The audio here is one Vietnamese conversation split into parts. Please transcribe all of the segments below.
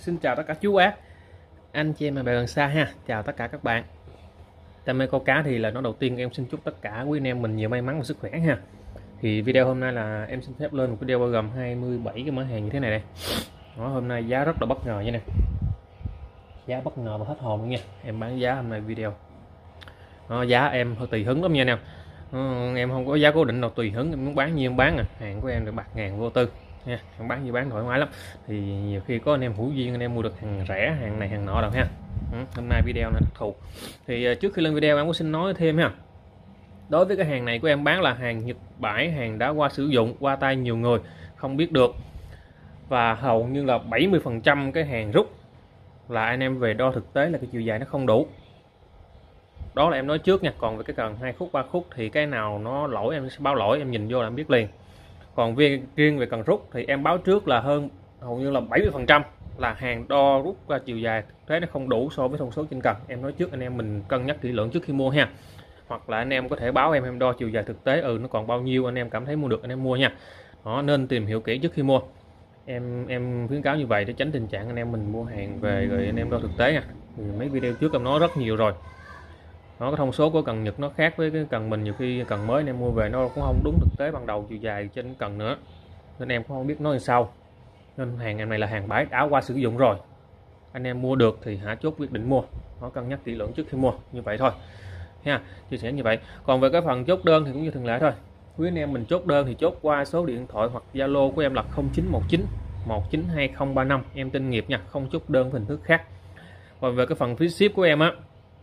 Xin chào tất cả chú bác, anh chị em và bạn gần xa ha. Chào tất cả các bạn. Đam mê câu cá thì là nó đầu tiên em xin chúc tất cả quý anh em mình nhiều may mắn và sức khỏe ha. Thì video hôm nay là em xin phép lên một video bao gồm 27 cái mã hàng như thế này đây. Đó, hôm nay giá rất là bất ngờ như này. Giá bất ngờ và hết hồn luôn nha. Em bán giá hôm nay video. Đó, giá em hơi tùy hứng lắm nha anh em. Em không có giá cố định đâu, tùy hứng em muốn bán nhiêu em bán à. Hàng của em được bạc ngàn vô tư nha, em bán như bán thoải mái lắm. Thì nhiều khi có anh em hữu duyên anh em mua được hàng rẻ, hàng này hàng nọ đâu ha. Hôm nay video này đặc thù. Thì trước khi lên video em có xin nói thêm ha. Đối với cái hàng này của em bán là hàng Nhật bãi, hàng đã qua sử dụng, qua tay nhiều người không biết được. Và hầu như là 70% cái hàng rút là anh em về đo thực tế là cái chiều dài nó không đủ. Đó là em nói trước nha. Còn về cái cần 2 khúc 3 khúc thì cái nào nó lỗi em sẽ báo lỗi, em nhìn vô là em biết liền. Còn riêng về cần rút thì em báo trước là hơn hầu như là 70% là hàng đo rút qua chiều dài thực tế nó không đủ so với thông số trên cần. Em nói trước anh em mình cân nhắc kỹ lưỡng trước khi mua ha. Hoặc là anh em có thể báo em đo chiều dài thực tế nó còn bao nhiêu, anh em cảm thấy mua được anh em mua nha. Đó, nên tìm hiểu kỹ trước khi mua. Em khuyến cáo như vậy để tránh tình trạng anh em mình mua hàng về rồi anh em đo thực tế nha. Thì mấy video trước em nói rất nhiều rồi. Nó cái thông số của cần Nhật nó khác với cái cần mình, nhiều khi cần mới anh em mua về nó cũng không đúng thực tế ban đầu chiều dài trên cần nữa, nên em cũng không biết nói sao. Nên hàng em này là hàng bãi đã qua sử dụng rồi, anh em mua được thì hãy chốt quyết định mua, nó cân nhắc kỹ lưỡng trước khi mua, như vậy thôi ha, chia sẻ như vậy. Còn về cái phần chốt đơn thì cũng như thường lệ thôi, quý anh em mình chốt đơn thì chốt qua số điện thoại hoặc Zalo của em là 0919 192035, em tên nghiệp nha, không chốt đơn hình thức khác. Còn về cái phần phí ship của em á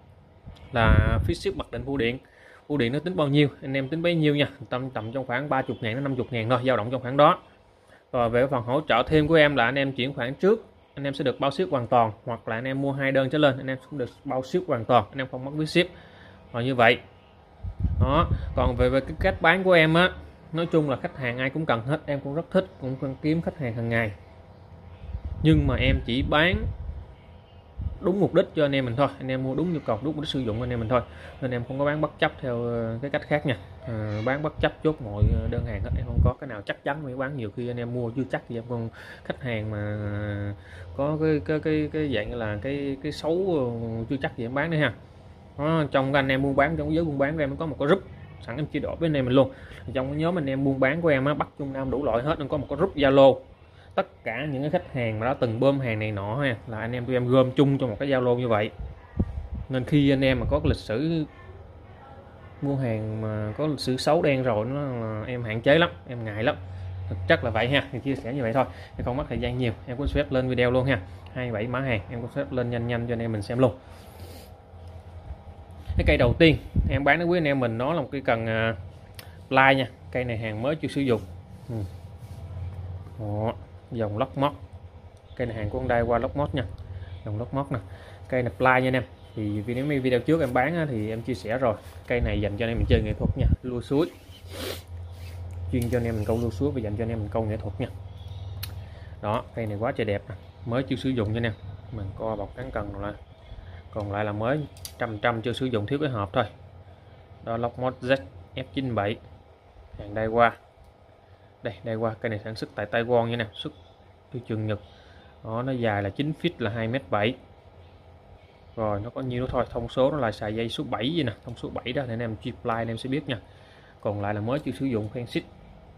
là phí ship mặc định bưu điện nó tính bao nhiêu anh em tính bấy nhiêu nha, tầm trong khoảng 30.000 đến 50.000 thôi, dao động trong khoảng đó. Rồi về phần hỗ trợ thêm của em là anh em chuyển khoản trước anh em sẽ được bao ship hoàn toàn, hoặc là anh em mua 2 đơn trở lên anh em cũng được bao ship hoàn toàn, anh em không mất phí ship. Rồi như vậy đó. Còn về cái cách bán của em á, nói chung là khách hàng ai cũng cần hết, em cũng rất thích, cũng cần kiếm khách hàng hàng ngày, nhưng mà em chỉ bán đúng mục đích cho anh em mình thôi, anh em mua đúng nhu cầu đúng mục đích sử dụng anh em mình thôi, nên em không có bán bất chấp theo cái cách khác nha. Bán bất chấp chốt mọi đơn hàng hết, em không có cái nào chắc chắn mới bán. Nhiều khi anh em mua chưa chắc gì em còn khách hàng mà có cái dạng là cái xấu chưa chắc gì em bán nữa ha. Đó, trong cái anh em buôn bán, trong giới buôn bán của em có một cái group sẵn em chia đổi với anh em mình luôn. Trong cái nhóm anh em buôn bán của em á, Bắc Trung Nam đủ loại hết, nên có một cái group Zalo tất cả những cái khách hàng mà đã từng bơm hàng này nọ ha, là anh em tụi em gom chung cho một cái Zalo như vậy. Nên khi anh em mà có cái lịch sử mua hàng mà có lịch sử xấu đen rồi nó là em hạn chế lắm, em ngại lắm, thực chất là vậy ha. Thì chia sẻ như vậy thôi, thì không mất thời gian nhiều, em có phép lên video luôn ha. 27 mã hàng em có phép lên nhanh cho anh em mình xem luôn. Cái cây đầu tiên em bán đến quý anh em mình nó là một cây cần Ply nha. Cây này hàng mới chưa sử dụng. Đó, dòng lóc mót, cây này hàng của Hyundai qua lóc mót nha, dòng lóc mót nè. Cây này Ply nha anh em. Thì video trước em bán thì em chia sẻ rồi, cây này dành cho anh em mình chơi nghệ thuật nha, lua suối, chuyên cho anh em mình câu lua suối và dành cho anh em mình câu nghệ thuật nha. Đó, cây này quá trời đẹp nè, mới chưa sử dụng cho anh em. Mình co bọc cán cần là còn lại là mới trăm chưa sử dụng, thiếu cái hộp thôi. Đó, lóc mót Z F97 hàng Daiwa. Đây Daiwa, cây này sản xuất tại Taiwan nha nè, xuất từ trường Nhật. Đó, nó dài là 9 feet là 2m7. Rồi nó có nhiêu đó thôi, thông số nó là xài dây số 7 vậy nè, thông số 7 đó, để anh em chip line anh em sẽ biết nha. Còn lại là mới chưa sử dụng, khoen xích.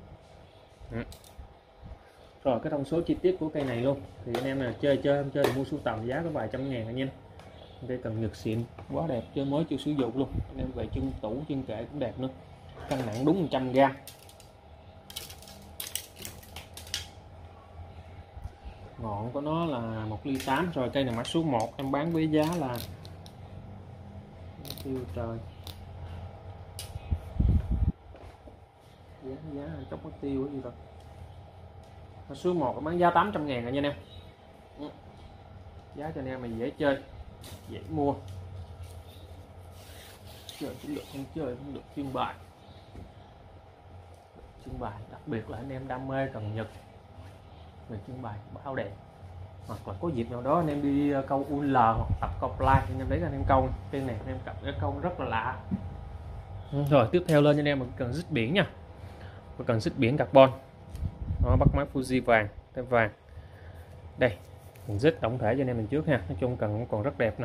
Rồi cái thông số chi tiết của cây này luôn thì anh em là chơi không chơi thì mua sưu tầm giá có vài trăm ngàn anh em. Đây cần Nhật xịn quá đẹp, chơi mới chưa sử dụng luôn, anh em về chân tủ chân kệ cũng đẹp nữa. Cân nặng đúng 100g. Ngọn của nó là 1,8 ly. Rồi cây này mã số 1 em bán với giá là tiêu trời, giá chốc mất tiêu cái gì rồi. Mã số 1 em bán giá 800.000 rồi nha anh em. Giá cho anh em mày dễ chơi dễ mua, chơi cũng được, không chơi cũng được. Trưng bày đặc biệt là anh em đam mê cần Nhật về trưng bày bao đẹp, hoặc là có dịp nào đó anh em đi câu UL hoặc tập câu Ply anh em lấy anh em câu trên này, anh em cặp cái câu rất là lạ. Rồi tiếp theo lên cho anh em một cần xích biển nha, một cần xích biển carbon. Nó bắt máy Fuji vàng, tem vàng. Đây Mình zit tổng thể cho anh em mình trước ha. Nói chung cần cũng còn rất đẹp nè.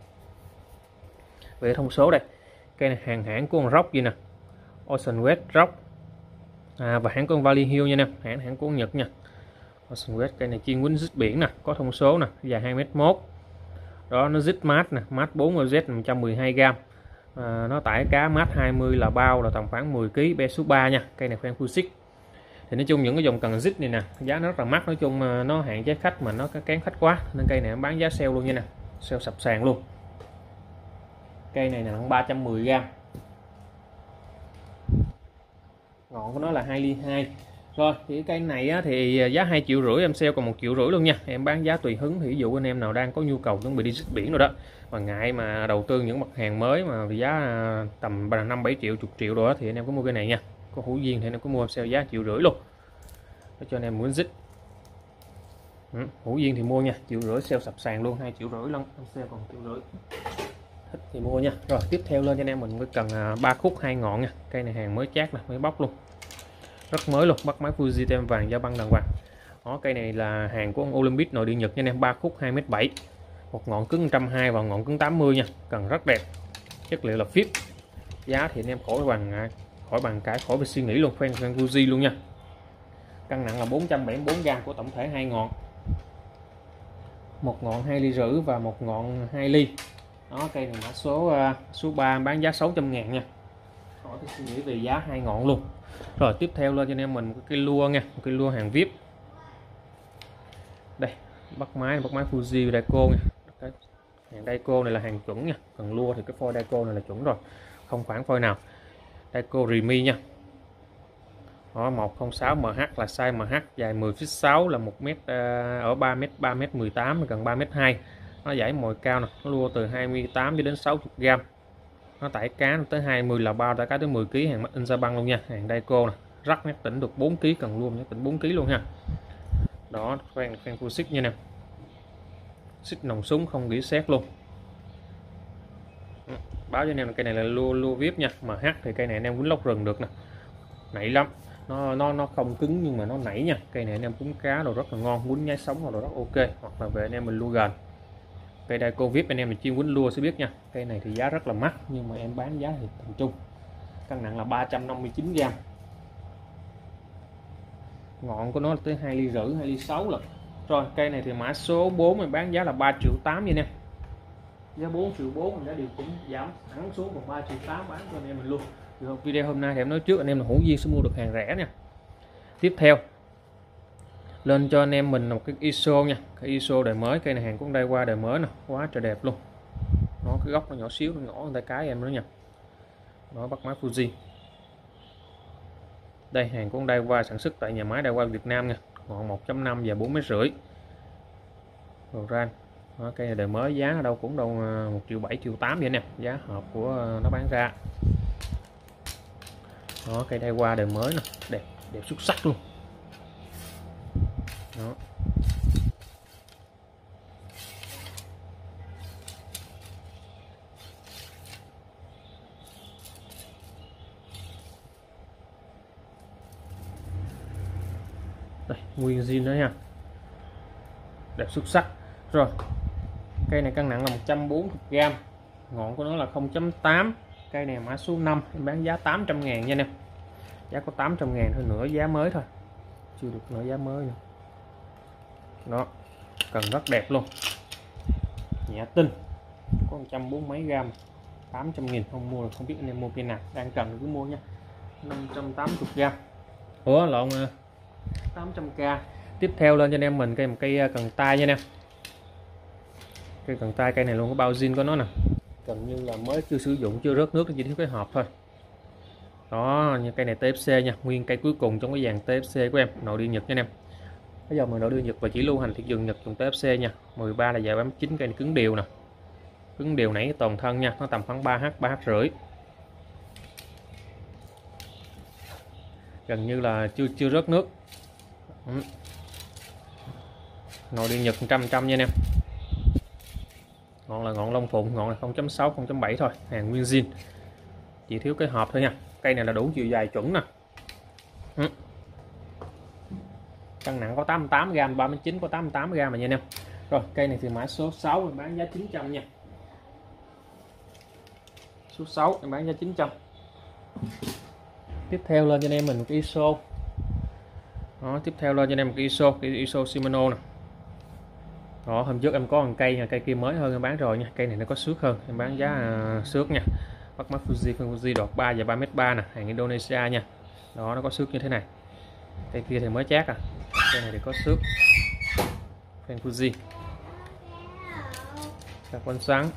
Về thông số đây, cây này hàng hãng của con Rock gì nè, Ocean West Rock, và hãng con Valley Hill nha nè, hãng của Nhật nha. Ocean West, cây này chuyên quýnh zit biển nè, có thông số nè, dài 2m1. Đó, nó zit mát nè, mát 4Z 112g. Nó tải cá mát 20 là bao là tầm khoảng 10 kg, be số 3 nha. Cây này khoen full xích. Thì nói chung những cái dòng cần zit này nè, giá nó rất là mắc, nói chung nó hạn chế khách mà nó kén khách quá nên cây này bán giá sale luôn nha nè, sale sập sàn luôn. Cây này là nặng 310g, ngọn của nó là 2 ly 2. Rồi thì cây này á, thì giá 2,5 triệu em sale còn 1,5 triệu luôn nha. Em bán giá tùy hứng, thì ví dụ anh em nào đang có nhu cầu chuẩn bị đi zit biển rồi đó, mà ngại mà đầu tư những mặt hàng mới mà giá tầm 5-7 triệu, 10 triệu rồi đó, thì anh em có mua cây này nha. Có hữu duyên thì anh em có mua em sale giá 1,5 triệu luôn để cho anh em muốn zit. Hữu duyên thì mua nha, 1,5 triệu sale sập sàn luôn, 2,5 triệu luôn, em sale còn 1,5 triệu. Thích thì mua nha. Rồi tiếp theo lên cho anh em mình cần 3 khúc 2 ngọn nha. Cây này hàng mới chát nè, mới bóc luôn, rất mới luôn, bắt máy Fuji tem vàng, da băng đàng hoàng. Đó, cây này là hàng của ông Olympic nội địa Nhật nha anh em, 3 khúc 2m7, một ngọn cứng 120 và ngọn cứng 80 nha, cần rất đẹp, chất liệu là FIP. Giá thì anh em khỏi bàn cãi, khỏi phải suy nghĩ luôn, khoen Fuji luôn nha. Cân nặng là 474g của tổng thể 2 ngọn, một ngọn 2,5 ly và một ngọn 2 ly. Đó, cây này mã số 3 bán giá 600.000 nha, khỏi phải suy nghĩ về giá 2 ngọn luôn. Rồi tiếp theo lên cho anh em mình cái lua nha, một cái lua hàng VIP. Đây, bắt máy Fuji Daiko nha. Cái hàng Daiko này là hàng chuẩn nha, cần lua thì cái phôi Daiko này là chuẩn rồi, không phản phôi nào. Daiko Remy nha. Đó, 106 MH là size MH, dài 10 feet 6 là 1m ở 3m18 gần 3m2. Nó dãy mồi cao nè, nó lua từ 28 cho đến 60g. Nó tải cá tới 20 là bao, tải cá tới 10 kg, hàng Made in Japan luôn nha, hàng Daiko nè, rắc nhắc tỉnh được 4 kg, cần luôn nhắc tỉnh 4 kg luôn ha. Đó, khoen full xích nha nè, xích nòng súng không gỉ sét luôn. Báo cho anh em cây này là lua VIP nha. MH thì cây này anh em quýnh lóc rừng được nè, nảy lắm, nó không cứng nhưng mà nó nảy nha. Cây này anh em quýnh cá đồ rất là ngon, quýnh nhái sống đồ rất ok, hoặc là về anh em mình lua gần. Cây Daiko VIP anh em mình chuyên quýnh lua sẽ biết nha. Cây này thì giá rất là mắc nhưng mà em bán giá thì tầm trung. Cân nặng là 359g, ngọn của nó tới 2,5 ly, 2,6 ly rồi. Rồi cây này thì mã số 4 mình bán giá là 3,8 triệu nha nè, giá 4,4 triệu mình đã điều chỉnh giảm hẳn xuống còn 3,8 triệu bán cho anh em mình luôn. Rồi, video hôm nay thì em nói trước anh em là hữu duyên sẽ mua được hàng rẻ nha. Tiếp theo lên cho anh em mình một cái ISO nha, cái ISO đời mới. Cây này hàng cũng đây qua đời mới nè, quá trời đẹp luôn. Nó cái góc nó nhỏ xíu, nó nhỏ hơn tay cái em nữa nha. Nó bắt máy Fuji. Đây hàng cũng đây qua sản xuất tại nhà máy Daiwa Việt Nam nha, ngọn 1.5 và 4,5 m. Đồ ran. Đó, cây này đời mới, giá ở đâu cũng đâu 1,7 triệu, 1,8 triệu vậy nè, giá hợp của nó bán ra. Đó, cây Daiwa đời mới nè, đẹp xuất sắc luôn. Đó. Đây, nguyên zin đó nha, đẹp xuất sắc. Rồi cây này cân nặng là 140g, ngọn của nó là 0.8. Cây này mã số 5 em bán giá 800.000 nha em, giá có 800.000 thôi, nửa giá mới thôi, chưa được nửa giá mới nữa. Đó, cần rất đẹp luôn, nhẹ tinh, có 140 mấy gram, 800.000 không mua được không biết anh em mua cây nào, đang cần cứ mua nha. 580g, ủa lộn, 800k. Tiếp theo lên cho anh em mình một cây cần tay nha anh em. Cây cần tay, cây này luôn có bao zin của nó nè, gần như là mới chưa sử dụng, chưa rớt nước, chỉ thiếu cái hộp thôi. Đó, như cây này TFC nha, nguyên cây cuối cùng trong cái dàn TFC của em, nội địa Nhật nha anh em. Bây giờ mình nội địa Nhật và chỉ lưu hành thị trường Nhật dùng TFC nha. 13 là dài 39, cây này cứng đều nè, cứng đều nãy toàn thân nha, nó tầm khoảng 3H, 3H rưỡi, gần như là chưa rớt nước. Nội địa Nhật 100% nha anh em. Ngọn là ngọn lông phụng, ngọn là 0.6, 0.7 thôi, hàng nguyên zin, chỉ thiếu cái hộp thôi nha. Cây này là đủ chiều dài chuẩn nè. Cân nặng có 88g, 39 có 88g mà nha anh em. Rồi cây này thì mã số 6 em bán giá 900 nha. Số 6 em bán giá 900. Tiếp theo lên cho anh em mình một cái ISO. Đó, tiếp theo lên cho anh em một cái ISO Shimano nè. Đó, hôm trước em có một cây kia mới hơn em bán rồi nha. Cây này nó có xước hơn, em bán giá xước nha. Bắt mắt Fuji đọt 3 và 3m3 nè, hàng Indonesia nha. Đó, nó có xước như thế này. Cây kia thì mới chát à. Cây này thì có xước. Fan Fuji. Carbon sáng.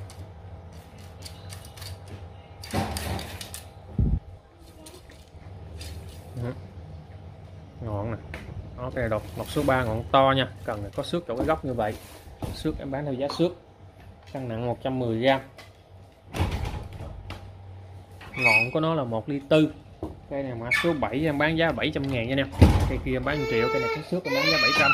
Ngọn nè. Đó, cái này đọt số 3 ngọn to nha, cần có xước chỗ cái góc như vậy. Xước em bán theo giá xước. Cân nặng 110g. Ngọn của nó là 1,4 ly. Cây này mã số 7 em bán giá 700.000 nha anh em. Cây kia em bán 1 triệu, cây này có xước em bán giá 700.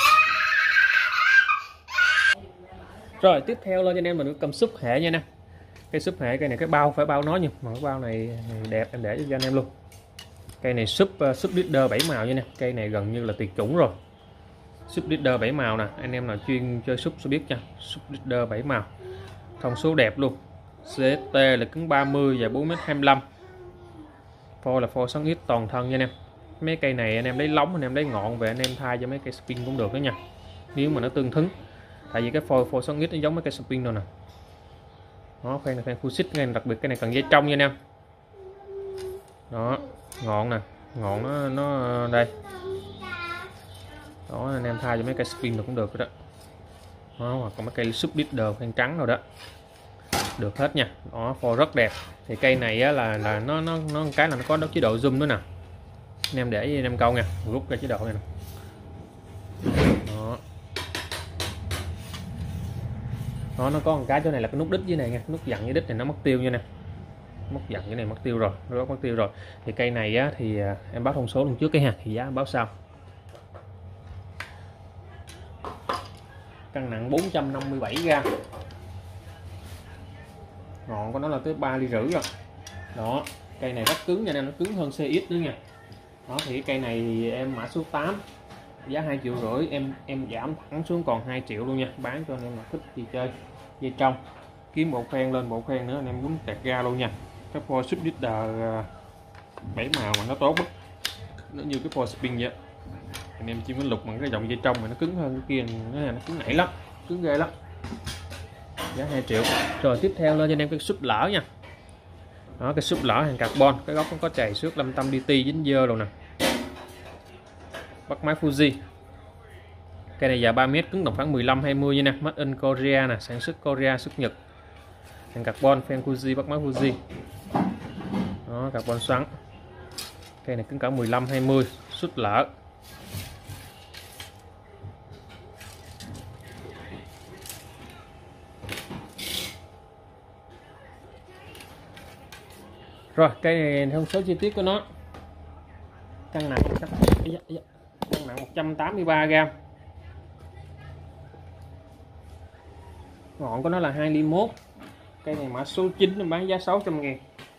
Rồi tiếp theo lên cho anh em mình cầm súp hệ nha nè. Cây súp hệ, cây này cái bao phải bao nó nhưng mà cái bao này đẹp, em để cho anh em luôn. Cây này súp leader 7 màu nha nè. Cây này gần như là tuyệt chủng rồi. Súp leader 7 màu nè, anh em nào chuyên chơi súp sẽ biết nha. Súp leader 7 màu. Thông số đẹp luôn. CST là cứng 30 và 4m25. Phôi là phôi xoắn ít toàn thân nha anh em. Mấy cây này anh em lấy lóng, anh em lấy ngọn về anh em thay cho mấy cây spin cũng được đó nha. Nếu mà nó tương thứng. Tại vì cái phôi xoắn ít nó giống mấy cây spin đâu nè. Đó, khoen này khoen full xích ngay, đặc biệt cái này cần dây trong nha anh em. Đó, ngọn nè, ngọn nó đây. Đó, anh em thay cho mấy cây spin được cũng được đó. Đó, hoặc có mấy cây súp leader khoen trắng rồi đó. Được hết nha. Đó, phôi rất đẹp. Thì cây này á, là nó cái là nó có chế độ zoom nữa nè. Anh em để anh em câu nha, rút ra chế độ này nè. Đó. Đó, nó có một cái chỗ này là cái nút đít dưới này nha, nút dặn với đít này nó mất tiêu nha nè. Mất dặn cái này mất tiêu rồi, nó mất tiêu rồi. Thì cây này á, thì em báo thông số luôn trước cái ha, thì giá em báo sau. Cân nặng 457g. Ngọn của nó là tới 3,5 ly rồi. Đó, cây này rất cứng nha nên nó cứng hơn CX nữa nha. Đó thì cái cây này thì em mã số 8 giá 2,5 triệu, em giảm thẳng xuống còn 2 triệu luôn nha, bán cho anh em là thích thì chơi dây trong, kiếm bộ khoen lên bộ khoen nữa anh em muốn tẹt ra luôn nha. Cái phôi súp leader 7 màu mà nó tốt, nó như cái phôi spin vậy. Anh em chỉ muốn lục bằng cái dòng dây trong mà nó cứng hơn cái kia, nó cứng nảy lắm, cứng ghê lắm. Giá 2 triệu. Rồi tiếp theo lên cho anh em cái súp lỡ nha. Đó, cái súp lỡ hàng carbon, cái góc nó có chày xước 500 DT dính dơ rồi nè. Bắt máy Fuji. Cây này dài 3m, cứng tầm khoảng 15-20 nha nè, made in Korea nè, sản xuất Korea, xuất Nhật. Hàng carbon, fan Fuji, bắt máy Fuji. Đó, carbon xoắn. Cây này cứng cả 15-20, súp lỡ. Rồi, cây này thông số chi tiết của nó. Cân nặng 183g. Ngọn của nó là 2,1 ly. Cây này mã số 9 nó bán giá 600.000.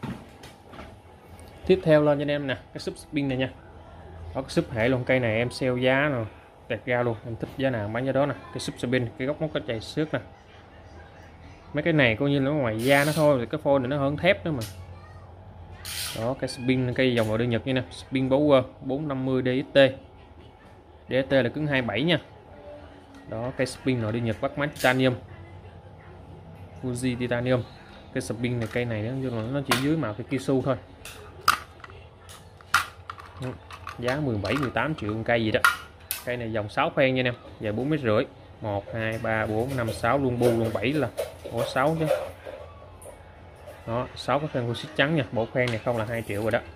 Tiếp theo lên cho anh em nè, cái súp spin này nha. Có cái súp hệ luôn, cây này em sale giá rồi, tẹt ra luôn, em thích giá nào bán giá đó nè. Cái súp spin, cái góc nó có chày xước nè. Mấy cái này coi như là ngoài da nó thôi, thì cái phôi này nó hơn thép nữa mà. Đó, cái spin cây dòng nội địa Nhật như nè, spin Power 450 DXT. DXT là cứng 27 nha. Đó, cái spin nội địa Nhật bắt máy titanium. Fuji titanium. Cái spin này cây này nó chỉ dưới màu cái Kisu thôi. Giá 17-18 triệu cây gì đó. Cây này dòng 6 khoen nha em, dài 4,5 m. 1 2 3 4 5 6 luôn bu luôn 7 là ủa 6 chứ. Đó, 6 cái khoen xích trắng nha, bộ khoen này không là 2 triệu rồi đó.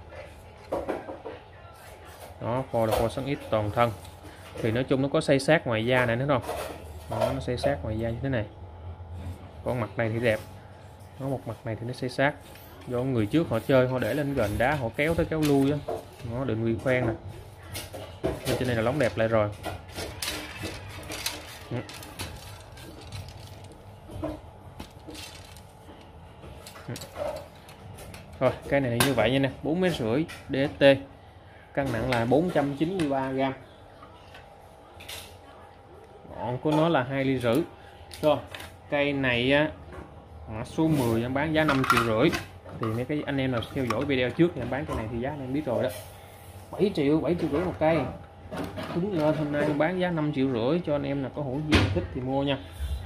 Đó, phôi là phôi xoắn ít toàn thân. Thì nói chung nó có xây sát ngoài da này nữa không? Đó, nó xây sát ngoài da như thế này. Còn mặt này thì đẹp. Nó một mặt này thì nó xây sát. Do người trước họ chơi, họ để lên gần đá, họ kéo tới kéo lui á. Nó định vị khoen nè. Bên trên này là lóng đẹp lại rồi. Rồi, cây này như vậy nha nè, 4,5 m DST. Cân nặng là 493g. Đó, ngọn của nó là 2,5 ly. Rồi cây này á, mã số 10 em bán giá 5,5 triệu. Thì mấy cái anh em nào theo dõi video trước thì em bán cây này thì giá anh em biết rồi đó, 7 triệu rưỡi một cây. Đúng lên hôm nay em bán giá 5,5 triệu cho anh em là có hữu duyên thích thì mua nha.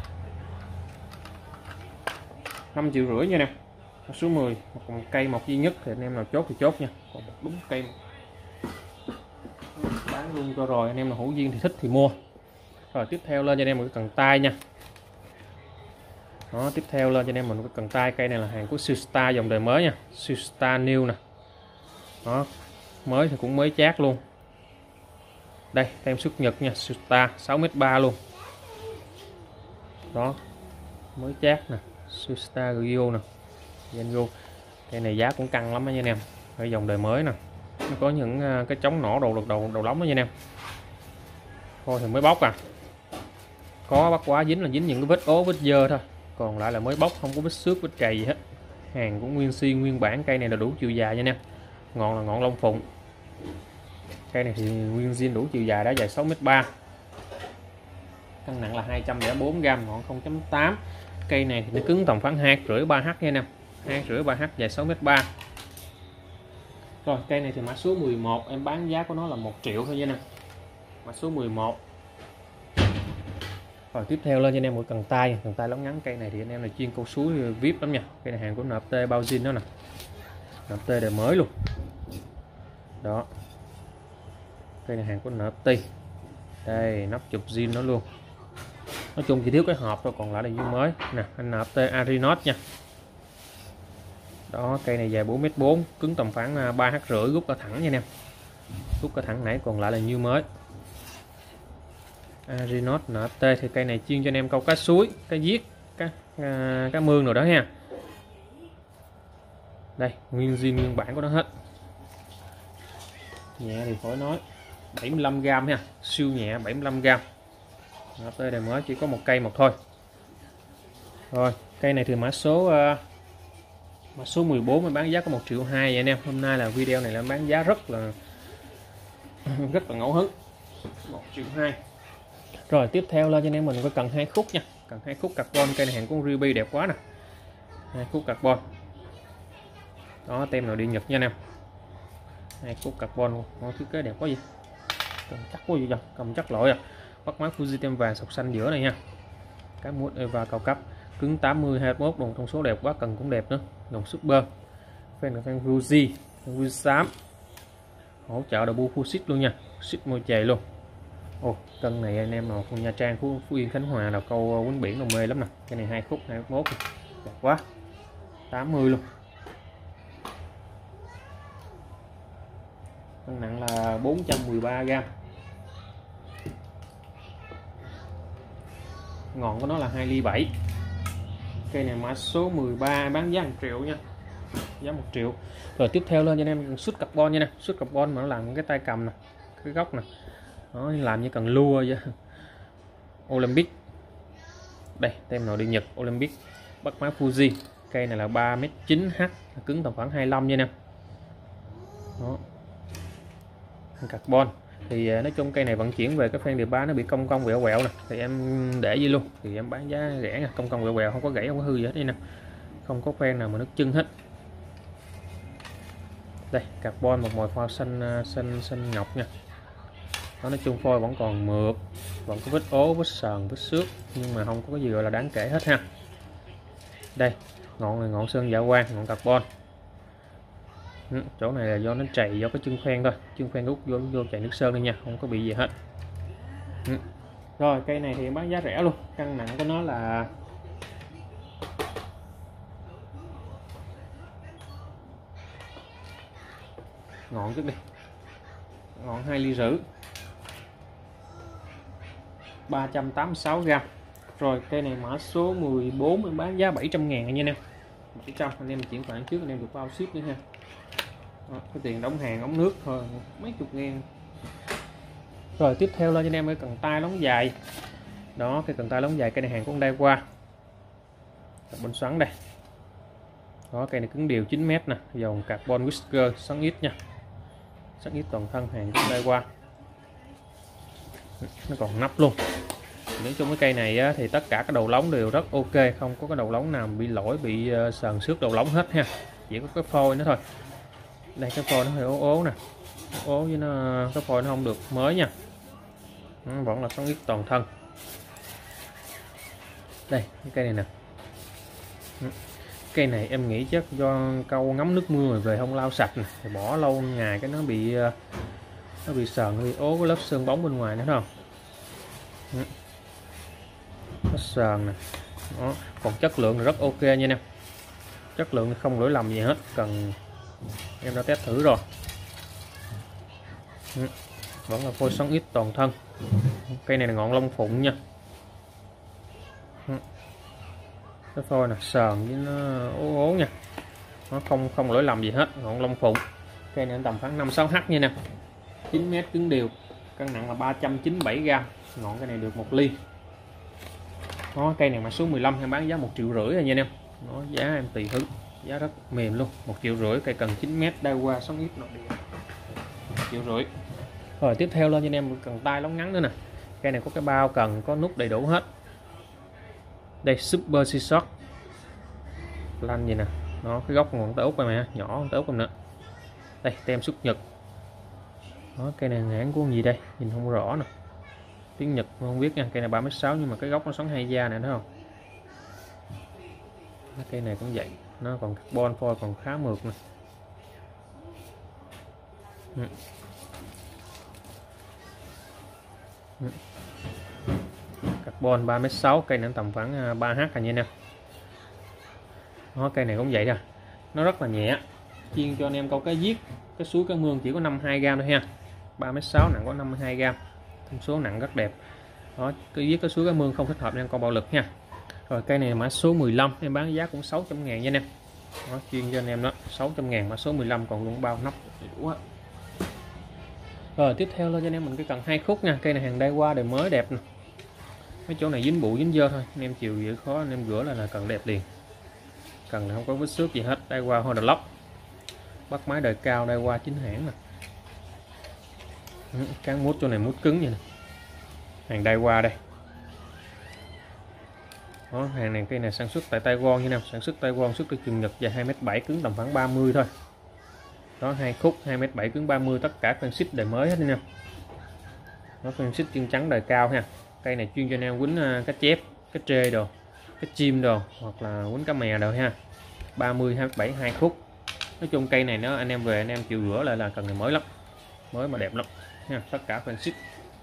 5,5 triệu nha nè. Số 10 một cây một duy nhất thì anh em nào chốt thì chốt nha, còn một đúng cây bán luôn cho rồi, anh em nào hữu duyên thì thích thì mua. Rồi tiếp theo lên cho anh em một cái cần tay nha. Đó, tiếp theo lên cho anh em một cái cần tay. Cây này là hàng của Siêu-Star dòng đời mới nha, Siêu-Star New nè. Đó, mới thì cũng mới chát luôn. Đây tem xuất Nhật nha, Siêu-Star 6m3 luôn. Đó, mới chát nè, Siêu-Star Gio nè, Gengo. Cây này giá cũng căng lắm nha anh em, ở dòng đời mới nè. Nó có những cái chống nổ đầu lóng đó nha anh em. Thôi thì mới bóc à, có bắt quá dính là dính những cái vết ố vết dơ thôi, còn lại là mới bóc, không có vết xước vết cày gì hết. Hàng cũng nguyên si nguyên bản. Cây này là đủ chiều dài nha anh em, ngọn là ngọn lông phụng. Cây này thì nguyên zin đủ chiều dài, đã dài 6m3, cân nặng là 204g, ngọn 0.8. Cây này thì nó cứng tầm khoảng 2,5 3h nha anh em, 2,5 3h, dài 6m3. Rồi cây này thì mã số 11 em bán giá của nó là 1 triệu thôi nha nè, mã số 11. Rồi tiếp theo lên cho anh em một cần tay lóng ngắn. Cây này thì anh em là chuyên câu suối VIP lắm nha. Cây này hàng của NT bao zin đó nè, NT đời mới luôn đó. Cây này hàng của NT, đây nắp chụp zin nó luôn. Nói chung chỉ thiếu cái hộp thôi, còn lại là như mới nè. Anh NT Arinot nha. Đó, cây này dài 4m4, cứng tầm khoảng 3h rưỡi, rút cả thẳng nha anh em, rút cả thẳng nãy, còn lại là như mới. Arinot NT thì cây này chuyên cho anh em câu cá suối, cá giết, cá mương rồi đó nha. Đây nguyên zin nguyên bản của nó hết. Nhẹ thì khỏi nói, 75g ha, siêu nhẹ 75g. NT đời mới chỉ có một cây một thôi. Rồi cây này thì mã số 14 mình bán giá có 1,2 triệu vậy anh em. Hôm nay là video này là bán giá rất là ngẫu hứng, 1,2 triệu. Rồi tiếp theo lên cho anh em mình có cần 2 khúc nha, cần 2 khúc carbon. Cây này hàng của Ruby đẹp quá nè, 2 khúc carbon. Đó, tem nào đi Nhật nha anh em, 2 khúc carbon. Nó thiết kế đẹp quá gì, cầm chắc quá gì, cầm chắc lỗi à. Bắt máy Fuji tem vàng sọc xanh giữa này nha, cái mút Eva cao cấp, cứng 80 21, đồng thông số đẹp quá, cần cũng đẹp nữa, đồng super. Fan là fan Fuji xám, hỗ trợ đầu bu full ship luôn nha, ship môi chày luôn. Ồ, cân này anh em nào Nha Trang, Phú Yên, Khánh Hòa là câu quấn biển đồng mê lắm nè. Cái này 2 khúc 21 đẹp quá, 80 luôn. Cân nặng là 413g, ngọn của nó là 2,7 ly. Cây này mã số 13 bán giá 1 triệu nha, giá 1 triệu. Rồi tiếp theo lên cho anh em suất carbon nha nè, suất carbon mà nó làm cái tay cầm nè, cái góc nè, nó làm như cần lua vậy. Olympic, đây tem nào đi Nhật, Olympic, bắt máy Fuji. Cây này là 3m9H, cứng tầm khoảng 25 nha nè. Đó, carbon thì nói chung cây này vận chuyển về cái phen điều 3 nó bị cong quẹo nè, thì em để gì luôn, thì em bán giá rẻ nha, cong quẹo, không có gãy không có hư gì hết đi nè, không có phen nào mà nó chưng hết. Đây carbon một màu pha xanh ngọc nha. Đó, nói chung phôi vẫn còn mượt, vẫn có vết ố, vết sờn, vết xước, nhưng mà không có cái gì gọi là đáng kể hết ha. Đây ngọn này ngọn sơn dạ quang, ngọn carbon. Chỗ này là do nó chảy, do cái chân khoen thôi, chân khoen rút vô chảy nước sơn đây nha, không có bị gì hết. Rồi cây này thì bán giá rẻ luôn, cân nặng của nó là ngọn trước đi, ngọn 2,5 ly, 386g. Rồi cây này mã số 14 em bán giá 700.000 anh em, 700. Anh em chuyển khoản trước anh em được bao ship nữa ha. Đó, cái tiền đóng hàng ống nước thôi mấy chục ngàn. Rồi tiếp theo lên cho anh em cái cần tay lóng dài. Đó, cái cần tay lóng dài, cây này hàng cũng đây qua bên xoắn đây. Đó, cây này cứng đều 9m nè, dòng carbon whisker xoắn ít nha, xoắn ít toàn thân, hàng cũng đây qua, nó còn nắp luôn. Nói chung cái cây này á, thì tất cả các đầu lóng đều rất ok, không có cái đầu lóng nào bị lỗi, bị sờn xước đầu lóng hết ha, chỉ có cái phôi nữa thôi. Đây cái phôi nó hơi ố ố nè, ố với nó cái phôi nó không được mới nha. Nó vẫn là xoắn ít toàn thân. Đây cái cây này nè, cây này em nghĩ chắc do câu ngấm nước mưa rồi về không lau sạch nè, thì bỏ lâu ngày cái nó bị sờn, nó bị ố cái lớp sơn bóng bên ngoài nữa không. Nó sờn nè. Đó. Còn chất lượng là rất ok nha em, chất lượng không lỗi lầm gì hết, cần em đã test thử rồi. Vẫn là phôi xoắn ít toàn thân. Cây này là ngọn lông phụng nha. Cái phôi nè sờn với nó ố ố nha, nó không lỗi lầm gì hết, ngọn lông phụng. Cây này tầm khoảng 5-6h nha nè, 9m cứng đều, cân nặng là 397g, ngọn cái này được 1 ly. Đó, cây này mà số 15 em bán giá 1,5 triệu rồi nha em. Nó giá em tùy hứng, giá rất mềm luôn, 1,5 triệu, cây cần 9m đai qua xoắn ít nội địa, 1,5 triệu. Rồi tiếp theo lên cho anh em cần tay lóng ngắn nữa nè. Cây này có cái bao cần, có nút đầy đủ hết. Đây Super C-Shock lanh gì nè, nó cái góc ngọn tay út này mà nhỏ hơn tay út nữa. Đây tem xuất Nhật. Đó, cây này hãng của gì đây, nhìn không rõ nè, tiếng Nhật không biết nha. Cây này 3m6 nhưng mà cái góc nó xoắn 2 da này thấy không. Cây này cũng vậy, nó còn carbon phôi còn khá mượt nè. Carbon 3m6, cây này tầm khoảng 3h cả nha nè. Đó, cây này cũng vậy nè, nó rất là nhẹ, chuyên cho anh em câu cá giết, cái suối cá mương chỉ có 52g thôi ha. 3m6 nặng có 52g, thông số nặng rất đẹp. Đó, cái giết cái suối cá mương không thích hợp nên con bạo lực nha. Rồi cây này mã số 15 em bán giá cũng 600.000 nha anh em. Đó, chuyên cho anh em đó, 600.000 mã số 15, còn luôn bao nắp đủ á. Rồi tiếp theo lên cho anh em mình cái cần 2 khúc nha. Cây này hàng Daiwa đời mới đẹp nè, mấy chỗ này dính bụi dính dơ thôi, anh em chịu dễ khó, anh em rửa là cần đẹp liền, cần là không có vết xước gì hết. Daiwa Honda Lock, bắt máy đời cao, Daiwa chính hãng nè. Cán mút chỗ này mút cứng vậy nè, hàng Daiwa đây. Đó, hàng này cây này sản xuất tại Taiwan như nào, sản xuất Taiwan, xuất từ trường Nhật, dài 2m7, cứng tầm khoảng 30 thôi. Đó, 2 khúc 2m7 cứng 30, tất cả phân xích đời mới hết nha. Nó phân xích chân trắng đời cao ha. Cây này chuyên cho anh em quýnh cá chép, cá trê đồ, cá chim đồ, hoặc là quýnh cá mè đồ ha. 30 2m7 2 khúc. Nói chung cây này nó anh em về anh em chịu rửa lại là cần này mới lắm, mới mà đẹp lắm ha. Tất cả phân xích,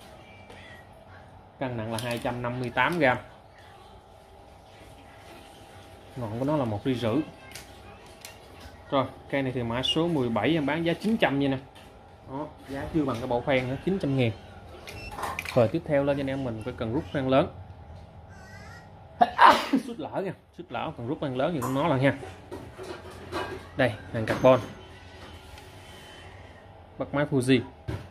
cân nặng là 258g, ngọn của nó là 1,5 ly. Rồi cây này thì mã số 17 em bán giá 900 nha nè. Đó, giá chưa bằng cái bộ khoen nữa, 900.000. Rồi tiếp theo lên cho anh em mình phải cần rút khoen lớn. Sút lỡ nha, sút lỡ cần rút khoen lớn thì nó là nha. Đây hàng carbon, bắt máy Fuji,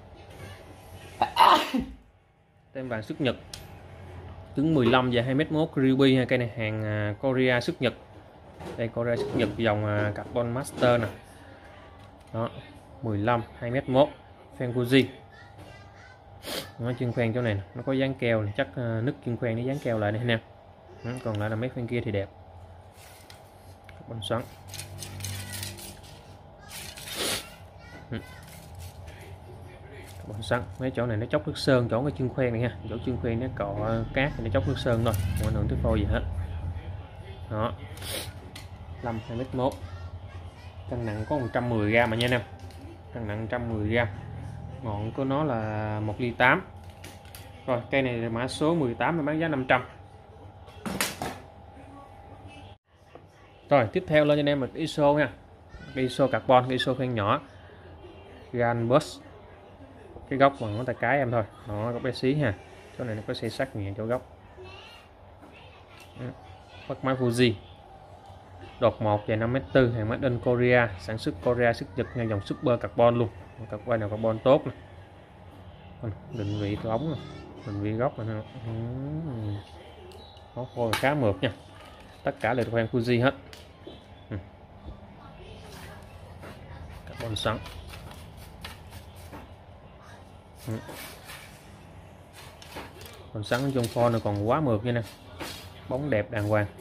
tem vàng xuất Nhật, cứng 15 và 2m1 Ruby ha. Cây này hàng Korea xuất Nhật. Đây Korea xuất Nhật, dòng carbon master nè. Đó 15 2m1 khoen Fuji. Nó chân khoen chỗ này nó có dán keo này, chắc nứt chân khoen nó dán keo lại đây nè. Còn lại là mấy khoen kia thì đẹp, carbon xoắn. Carbon xoắn, mấy chỗ này nó chóc nước sơn, chỗ cái chân khoen này ha, chỗ chân khoen nó cọ cát thì nó chóc nước sơn thôi, không ảnh hưởng tới phôi gì hết. Đó 5 2m1, cân nặng có 110g mà nha anh em, cân nặng 110g, ngọn của nó là 1,8 ly. Rồi cây này là mã số 18 nó bán giá 500. Rồi tiếp theo lên cho anh em một ISO nha, ISO carbon, ISO khoen nhỏ, gan bus, cái góc bằng ngón tay cái em thôi, nó có bé xí ha, chỗ này nó có xây sắc nhẹ chỗ góc. Bắt máy Fuji, đột 1 dài 5m4, hàng made in Korea, sản xuất Korea xuất Nhật nha, dòng super carbon luôn, carbon nào carbon tốt nè. Định vị lóng nè, định vị góc này, nó phôi khá mượt nha, tất cả là khoen Fuji hết. Carbon xoắn. Còn sắn trong pho này còn quá mượt nha nè, bóng đẹp đàng hoàng.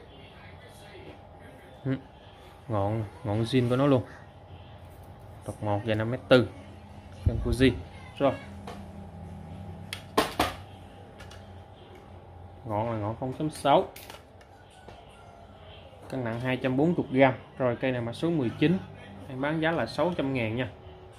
Ngọn zin của nó luôn, độc 1 dài 5m4, con Fuji. Rồi ngọn là ngọn 0.6, cân nặng 240g. Rồi cây này mã số 19, em bán giá là 600.000 nha.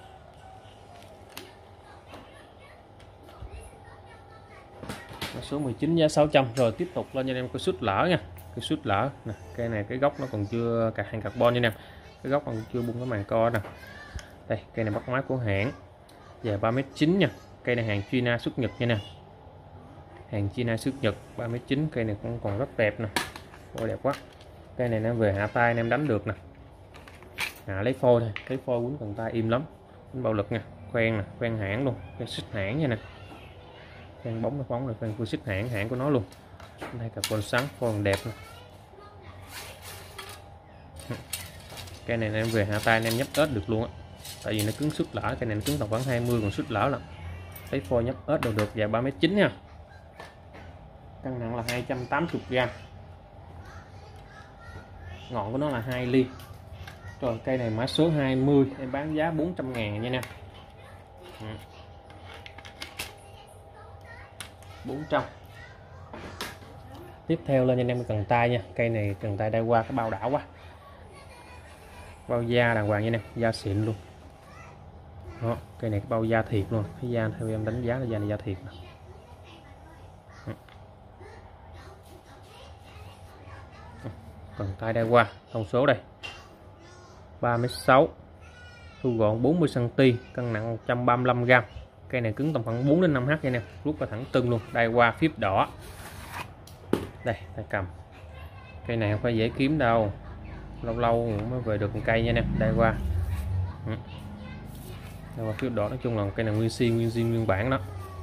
Mã số 19 giá 600. Rồi tiếp tục lên cho em cái sút lỡ nha, cái sút lỡ nè. Cây này cái gốc nó còn chưa cả hàng carbon nha em, cái gốc còn chưa bung cái màng co nè. Đây, cây này bắt máy của hãng, dài 3m9 nha. Cây này hàng China xuất Nhật nha nè, hàng China xuất Nhật, 3m9. Cây này cũng còn rất đẹp nè, ôi đẹp quá. Cây này nó về hạ tay em đánh được nè, hạ lấy phôi thôi, lấy phôi quấn cần tay im lắm, quấn bạo lực nha. Khoen nè, khoen hãng luôn, khoen xích hãng nha nè, khoen bóng nó phóng là khoen xích hãng của nó luôn. Đây carbon sáng phôi còn đẹp nè. Cây này em về hạ tay em nhấp ớt được luôn á, tại vì nó cứng sút lỡ. Cây này nó cứng tầm khoảng 20, còn sút lỡ là lấy phôi nhấp ớt đều được. Dài 3m9 nha, cân nặng là 280g, ngọn của nó là 2 ly. Rồi cây này mã số 20, em bán giá 400.000 nha nè. 400. Tiếp theo lên cho anh em cần tay nha. Cây này cần tay đai qua, cái bao đảo quá, bao da đàng hoàng nha nè, da xịn luôn đó. Cây này cái bao da thiệt luôn, cái da theo em đánh giá là da này da thiệt nè. Cần tay đai qua, thông số đây 3m6, thu gọn 40cm, cân nặng 135g. Cây này cứng tầm khoảng 4 đến 5h nha nè, rút và thẳng tưng luôn. Đai qua phíp đỏ, đây tay cầm. Cây này không phải dễ kiếm đâu, lâu lâu mới về được một cây nha nè. Đai qua, đai qua phíp đỏ. Nói chung là cây này nguyên si nguyên zin nguyên bản đó.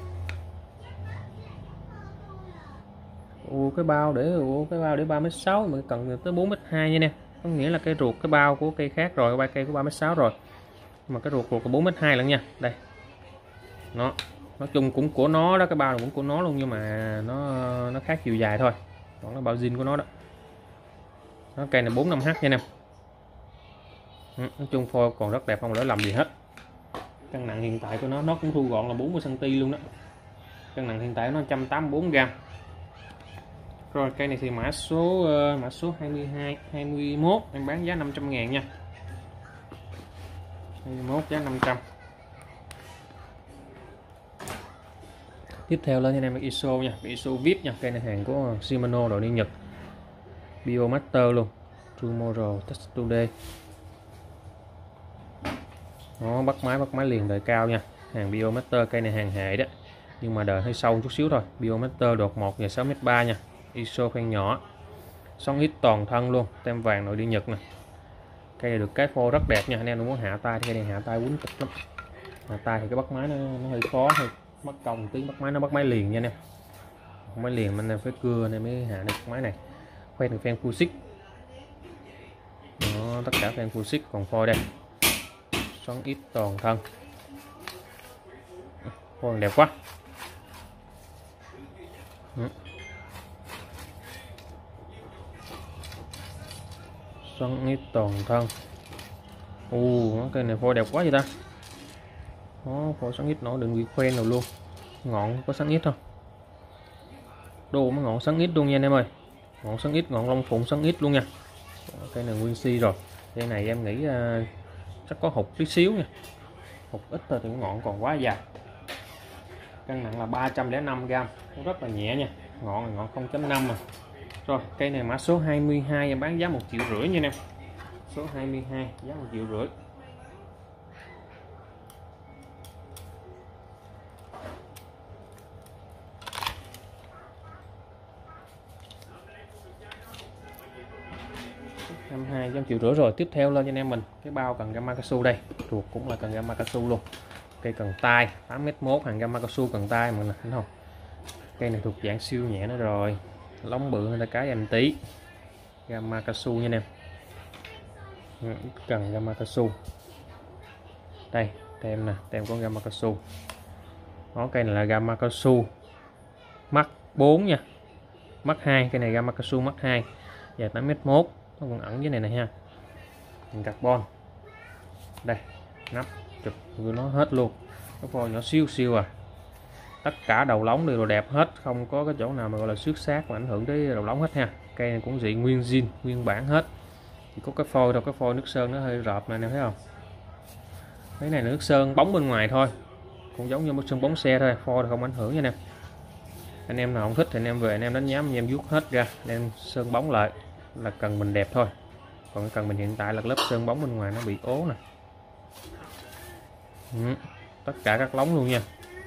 Cái bao để 3m6 mà cần tới 4m2 nha nè, có nghĩa là cái ruột cái bao của cây khác rồi, ba cây của 3m6 rồi, mà cái ruột của 4m2 lần nha. Đây nó, nói chung cũng của nó đó, cái bao này cũng của nó luôn, nhưng mà nó khác chiều dài thôi, còn nó bao zin của nó đó. Cây này 4-5h nha nè. Nói chung phôi còn rất đẹp, không lỡ làm gì hết. Cân nặng hiện tại của nó cũng thu gọn là 40cm luôn đó. Cân nặng hiện tại nó 184g. Rồi cây này thì mã số 22, 21 em bán giá 500.000 nha. 21 giá 500. Tiếp theo lên cho anh em ISO nha, ISO VIP nha. Cây này hàng của Shimano rồi đi Nhật, Biomaster luôn, Tomorrow Test Today. Nó bắt máy liền đời cao nha, hàng Biomaster. Cây này hàng hệ đó, nhưng mà đời hơi sâu chút xíu thôi. Biomaster đột 1 và 6m3 nha. ISO khoen nhỏ, xoắn ít toàn thân luôn, tem vàng nội địa Nhật nè. Cây này được cái phô rất đẹp nha. Anh em muốn hạ tay thì cây này hạ tay quýnh cực lắm. Hạ tay thì cái bắt máy nó hơi khó, hơi mất công tí. Bắt máy liền nha anh em, máy liền mình phải cưa nên mới hạ được máy này. Khoen được fan Fuji đó, tất cả fan Fuji. Còn phôi đây xoắn ít toàn thân, phôi đẹp quá. Xoắn ít toàn thân. Cây này phôi đẹp quá vậy ta. Phôi xoắn ít nó đừng bị khoen nào luôn. Ngọn có xoắn ít không? Đồ mới ngọn xoắn ít luôn nha anh em ơi. Ngọn xoắn ít, ngọn lông phụng xoắn ít luôn nha. Cây này nguyên si rồi. Cây này em nghĩ chắc có hụt tí xíu nha, hụt ít thôi thì ngọn còn quá dài. Cân nặng là 305g, rất là nhẹ nha. Ngọn là ngọn 0.5 mà. Rồi cây này mã số 22 em bán giá 1,5 triệu nha em. Số 22 giá 1,5 triệu. Năm 2,5 triệu. Rồi tiếp theo lên cho anh em mình cái bao cần gam Makasu đây, ruột cũng là cần gam Makasu luôn. Cây cần tay 8m1 hàng gam Makasu cần tay mà thấy không. Cây này thuộc dạng siêu nhẹ nữa rồi, lông bự hơn là cái em tí. Gam Makasu nha anh em, cần gam Makasu. Đây tem nè, tem có gam Makasu đó. Cây này là gam Makasu Mắc 4 nha, mắc 2, cây này gam Makasu mắc 2, dài 8m1, nó còn ẩn dưới này này ha. Hình carbon. Đây, nắp chụp của nó hết luôn. Cái phôi nhỏ siêu siêu à. Tất cả đầu lóng đều đẹp hết, không có cái chỗ nào mà gọi là xước xác mà ảnh hưởng tới đầu lóng hết ha. Cây này cũng dị nguyên zin, nguyên bản hết. Chỉ có cái phôi thôi, cái phôi nước sơn nó hơi rợp này, em thấy không? Cái này là nước sơn bóng bên ngoài thôi, cũng giống như nước sơn bóng xe thôi, phôi không ảnh hưởng nha nè. Anh em nào không thích thì anh em về anh em đánh nhám, anh em vuốt hết ra, anh em sơn bóng lại là cần mình đẹp thôi. Còn cần mình hiện tại là lớp sơn bóng bên ngoài nó bị ố nè. Tất cả các lóng luôn nha.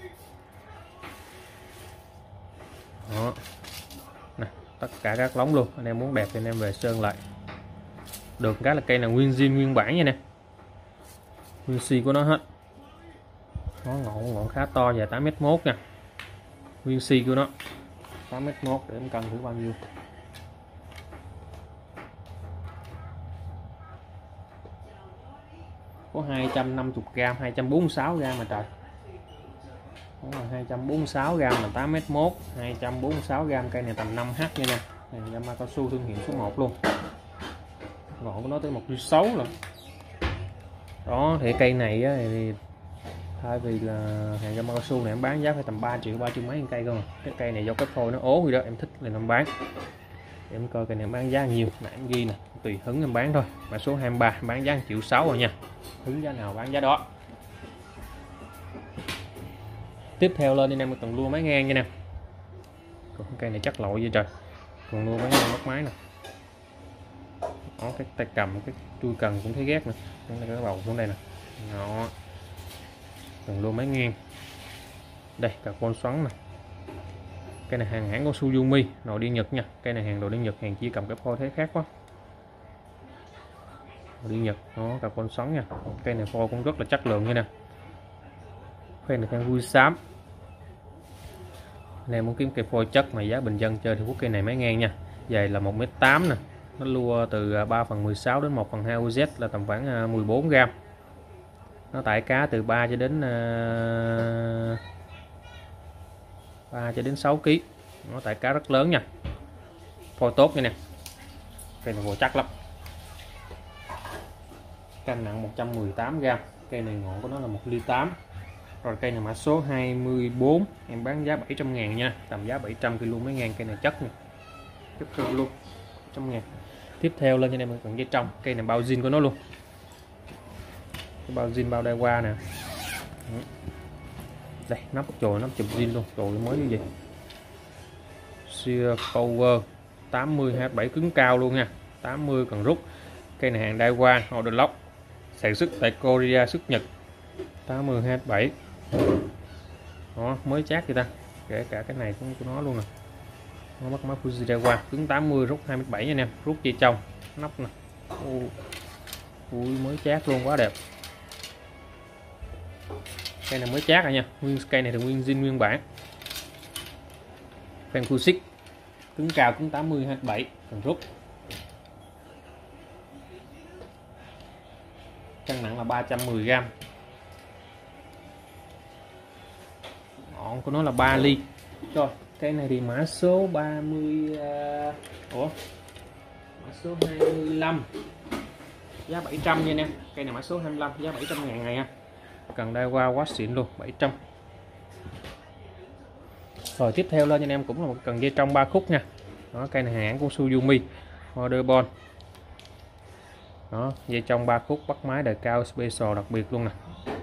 Đó. Nè, tất cả các lóng luôn, anh em muốn đẹp thì anh em về sơn lại. Được cái là cây là nguyên zin nguyên bản nha nè, nguyên xi của nó hết. Nó ngọn khá to, dài 8m1 nha, nguyên xi của nó 8m1. Để em cân thử bao nhiêu. Có 250g, 246g mà trời. Đó là 246g là 8m1, 246g, cây này tầm 5H nha nè. Này là Makasu thương hiệu số 1 luôn. Ngọn của nó tới 1,6 rồi. Đó thì cây này á, thì thay vì là hàng Makasu này em bán giá phải tầm 3 triệu, 3 triệu mấy cây cơ mà. Cái cây này do cái phôi nó ố gì đó em thích nên em bán. Để em coi cây này em bán giá nhiều, nãy em ghi nè, tùy hứng em bán thôi. Mã số 23 bán giá 1,6 triệu rồi nha. Hứng giá nào bán giá đó. Tiếp theo lên anh em cần lua máy ngang nha nè. Còn cây này chắc lội vậy trời. Còn lua máy ngang mất máy nè. Đó, cái tay cầm, cái chui cần cũng thấy ghét nè. Cái bầu xuống đây nè. Đó. Cần lua máy ngang. Đây, carbon xoắn nè. Cây này hàng hãng của Suzumi, nội địa Nhật nha. Cây này hàng đồ đi Nhật, hàng chỉ cầm cái phôi thế khác quá. Nội địa Nhật, nó carbon xoắn nha. Cây này phôi cũng rất là chất lượng như nè. Cây này theo vui xám. Anh em muốn kiếm cây phôi chất mà giá bình dân chơi thì quốc cây này máy ngang nha. Dài là 1m8 nè. Nó lua từ 3/16 đến 1/2 UZ là tầm khoảng 14g. Nó tải cá từ 3 cho đến 6 kg. Nó tải cá rất lớn nha. Phôi tốt nha nè. Cây này phôi chắc lắm. Cân nặng 118g. Cây này ngọn của nó là 1,8 ly. Rồi cây này mã số 24 em bán giá 700.000 nha, tầm giá 700 kg mấy ngàn. Cây này chất nè, chất luôn 100.000. Tiếp theo lên cho anh em cần dây trong. Cây này bao zin của nó luôn, cái bao zin bao Daiwa nè. Đây nắp chồi, nắp chụp zin luôn, chồi mới như vậy. Shear Power 80H7 cứng cao luôn nha, 80 cần rút. Cây này hàng Daiwa Order Lock, sản xuất tại Korea, xuất Nhật, 80H7. Đó, mới chát vậy ta, kể cả cái này cũng của nó luôn nè. Nó bắt máy Fuji Daiwa, cứng 80, rút 2m7 nha anh em, rút dây trong, nắp nè. Ui, mới chát luôn, quá đẹp. Cây này mới chát rồi nha, cây này thì nguyên zin nguyên bản. Fan Fuji, cứng cao, cứng 80H7, cần rút. Cân nặng là 310g. Ngọn của nó là 3 ly. Rồi, cây này thì mã số 30 mã số 25 giá 700 nha anh em. Cây này mã số 25 giá 700.000 này nha. Cần Daiwa quá xịn luôn, 700. Rồi tiếp theo lên cho anh em cũng là một cần dây trong 3 khúc nha. Đó, cây này hãng của Suzumi Order Bond. Đó, dây trong 3 khúc, bắt máy đời cao special đặc biệt luôn nè.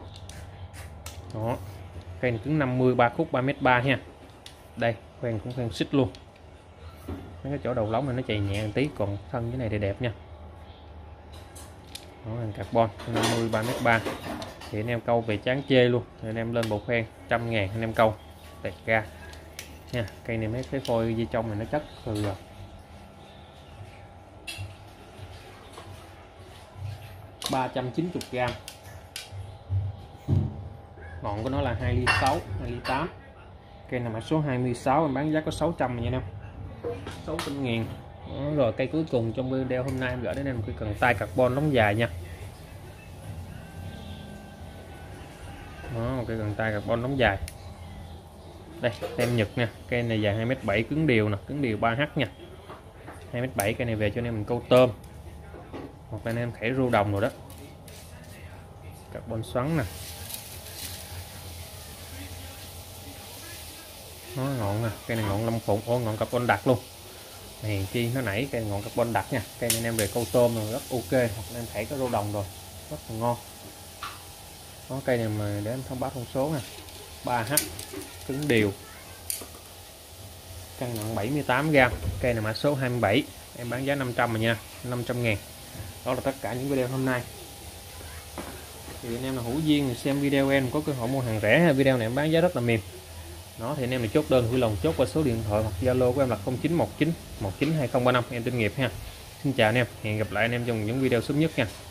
Đó, cây này cứng 50, 3 khúc 3m3 nha. Đây, khoen cũng khoen xích luôn. Mấy cái chỗ đầu lóng này nó chày nhẹ một tí, còn thân cái này thì đẹp nha. Đó, hàng carbon 50, 3m3. Thì anh em câu về chán chê luôn, thì anh em lên bộ khoen 100.000 anh em câu tẹt ra nha. Cây này mấy cái phôi dây trong này nó chất từ rồi. $390. Ngọn của nó là 2,6 ly, 2,8 ly. Cây này mã số 26 em bán giá có 600 nha em, 600.000. Rồi cây cuối cùng trong video hôm nay em gửi đến em một cái cần tay carbon lóng dài nha. Đó, một cái cần tay carbon lóng dài. Đây tem Nhật nha, cây này dài 2m7 cứng đều nè, cứng đều 3H nha. 2m7 cây này về cho anh em mình câu tôm hoặc là anh em khẻ rô đồng rồi đó. Carbon xoắn nè, nó ngọn nè, cây này ngọn lâm phụng, ngọn carbon đặc luôn. Hèn chi nó nảy, cây ngọn carbon đặc nha. Cây này anh em về câu tôm rồi rất ok, hoặc anh em khẻ có rô đồng rồi rất là ngon. Có cây này mà để em thông báo thông số nè, 3H cứng đều, cân nặng 78g. Cây này mã số 27, em bán giá 500 mà nha, 500.000. Đó là tất cả những video hôm nay. Thì anh em là hữu duyên xem video em có cơ hội mua hàng rẻ, video này em bán giá rất là mềm. Đó thì anh em là chốt đơn vui lòng chốt qua số điện thoại hoặc Zalo của em là 0919 192035, em tin nghiệp ha. Xin chào anh em, hẹn gặp lại anh em trong những video sớm nhất nha.